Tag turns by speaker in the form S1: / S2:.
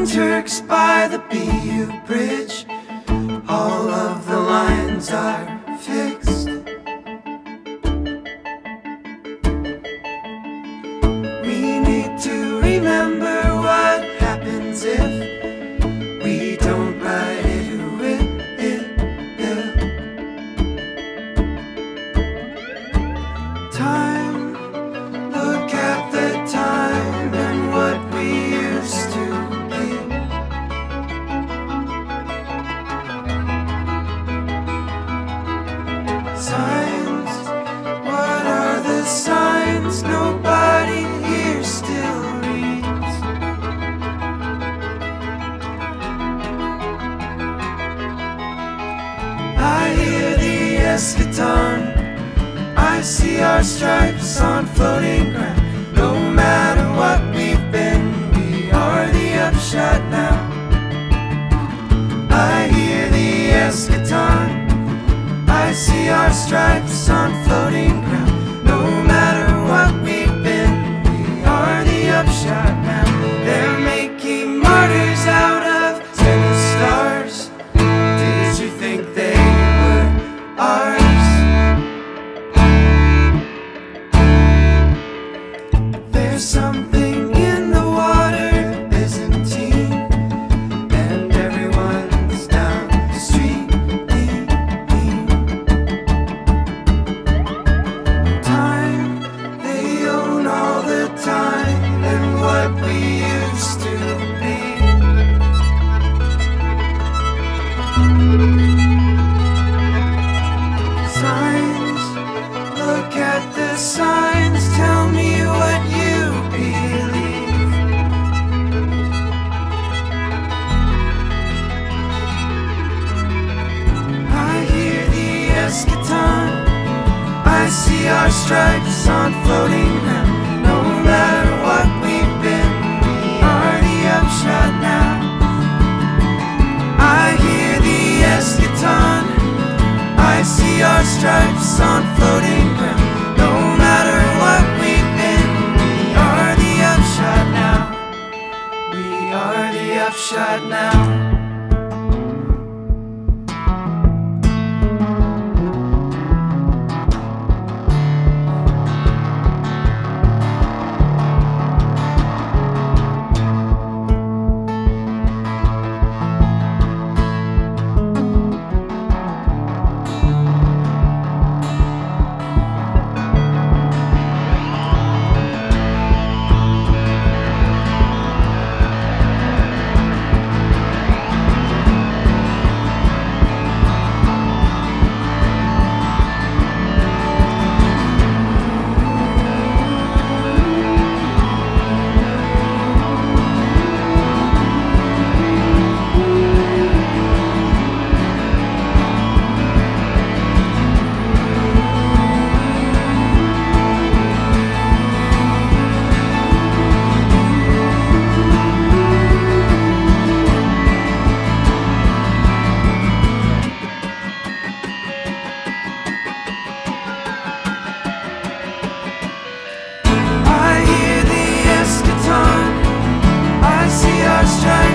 S1: Turks by the BU Bridge. All of the lines are fixed. We need to remember what happens if we don't ride it with it. Time, look at the time and what we used to. Signs, what are the signs? Nobody here still reads. I hear the eschaton, I see our stripes on floating ground. No matter what we've been, we are the upshot now. I hear the eschaton, I see our stripes on floating ground. No matter what we've been, we are the upshot now. They're making martyrs out of tennis stars. Did you think they were ours? There's something in the water, Byzantine, and everyone's down the street. Time and what we used to be. Signs, look at the signs, tell me what you believe. I hear the eschaton, I see our stripes on floating ground. No matter what we've been, we are the upshot now. I hear the eschaton, I see our stripes on floating ground. No matter what we've been, we are the upshot now. We are the upshot now. Stripes